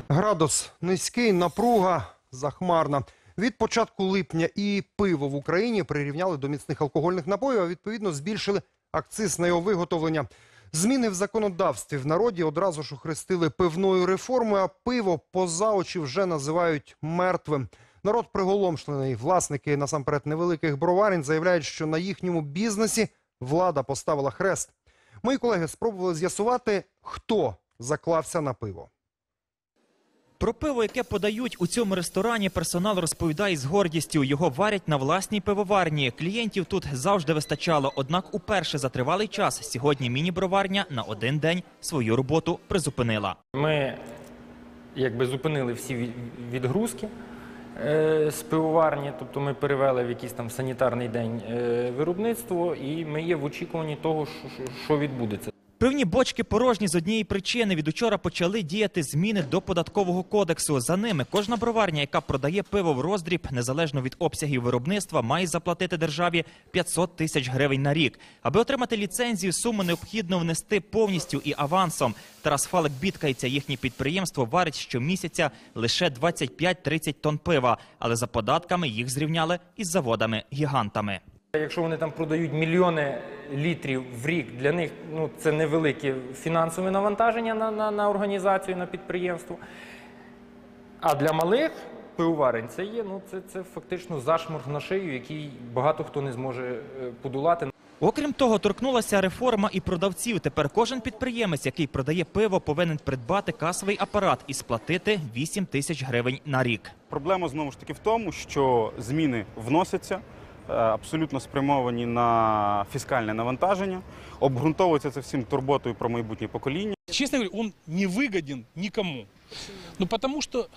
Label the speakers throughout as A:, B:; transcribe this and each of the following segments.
A: Градус низький, напруга захмарна. Від початку липня і пиво в Україні прирівняли до міцних алкогольних напоїв, а відповідно збільшили акциз на його виготовлення. Зміни в законодавстві в народі одразу ж охрестили пивною реформою, а пиво поза очі вже називають мертвим. Народ приголомшений. Власники, насамперед, невеликих броварень заявляють, що на їхньому бізнесі влада поставила хрест. Мої колеги спробували з'ясувати, хто заклався на пиво.
B: Про пиво, яке подають у цьому ресторані, персонал розповідає з гордістю. Його варять на власній пивоварні. Клієнтів тут завжди вистачало. Однак уперше за тривалий час сьогодні міні-броварня на один день свою роботу призупинила.
C: Ми зупинили всі відгрузки з пивоварні, тобто ми перевели в якийсь там санітарний день виробництво, і ми є в очікуванні того, що відбудеться.
B: Пивні бочки порожні з однієї причини. Від учора почали діяти зміни до податкового кодексу. За ними кожна броварня, яка продає пиво в роздріб, незалежно від обсягів виробництва, має заплатити державі 500 тисяч гривень на рік. Аби отримати ліцензію, суму необхідно внести повністю і авансом. Тарас Фалик бідкається, їхнє підприємство варить щомісяця лише 25-30 тонн пива. Але за податками їх зрівняли із заводами-гігантами.
C: Якщо вони там продають мільйони літрів в рік, для них це невелике фінансове навантаження на організацію, на підприємство. А для малих пивоварень це є, це фактично зашморг на шию, який багато хто не зможе подолати.
B: Окрім того, торкнулася реформа і продавців. Тепер кожен підприємець, який продає пиво, повинен придбати касовий апарат і сплатити 8 тисяч гривень на рік.
D: Проблема знову ж таки в тому, що зміни вносяться, абсолютно спрямовані на фіскальне навантаження, обґрунтовується це всім турботою про майбутнє покоління.
E: Честно говоря, он не выгоден никому. Потому что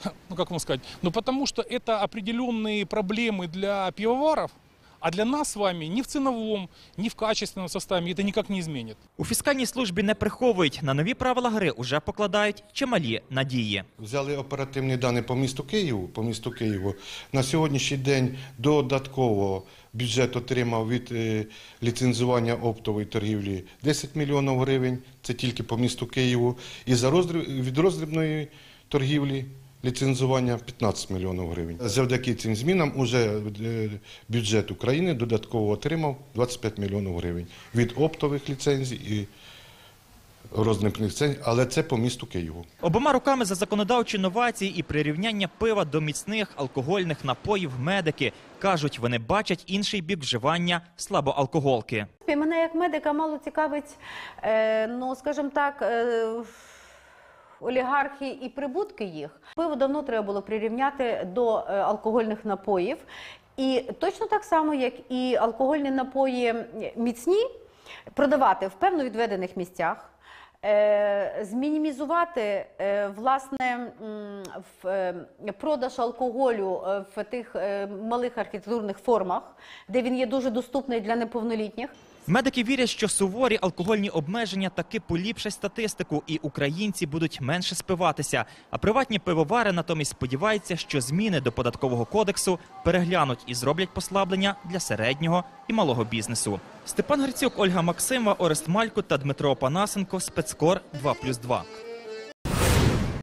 E: это определенные проблемы для пивоваров, а для нас с вами ни в ценовом, ни в качественном составе это никак не изменит.
B: У фіскальній службі не приховують. На нові правила гри уже покладають чималі надії.
F: Взяли оперативні дані по місту Києву. На сьогоднішній день додатково бюджет отримав від ліцензування оптової торгівлі 10 мільйонів гривень, це тільки по місту Києву. І від роздрібної торгівлі ліцензування 15 мільйонів гривень. Завдяки цим змінам уже бюджет України додатково отримав 25 мільйонів гривень від оптових ліцензій і роздрібних ліцензій, але це по місту Києву.
B: Обома руками за законодавчі новації і прирівняння пива до міцних алкогольних напоїв медики. Кажуть, вони бачать інший бік вживання слабоалкоголки.
G: Мене як медика мало цікавить, скажімо так, олігархи і прибутки їх. Пиво давно треба було прирівняти до алкогольних напоїв. І точно так само, як і алкогольні напої міцні, продавати в певно відведених місцях, змінімізувати, власне, продаж алкоголю в тих малих архітектурних формах, де він є дуже доступний для неповнолітніх.
B: Медики вірять, що суворі алкогольні обмеження таки поліпшать статистику і українці будуть менше спиватися. А приватні пивовари натомість сподіваються, що зміни до податкового кодексу переглянуть і зроблять послаблення для середнього і малого бізнесу. Степан Грицюк, Ольга Максимова, Орест Малькут та Дмитро Опанасенко. Спецкор 2+2.